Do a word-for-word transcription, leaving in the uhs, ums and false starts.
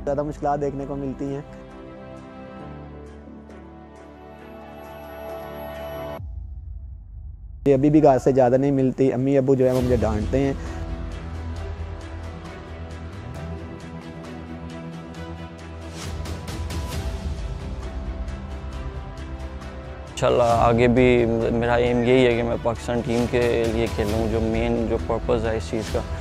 ज़्यादा मुश्किलात देखने को मिलती हैं। ये अभी भी घास से ज़्यादा नहीं मिलती, अम्मी अबू जो है वो मुझे डांटते हैं। इंशाल्लाह आगे भी मेरा एम यही है कि मैं पाकिस्तान टीम के लिए खेलूँ, जो मेन जो पर्पज़ है इस चीज़ का।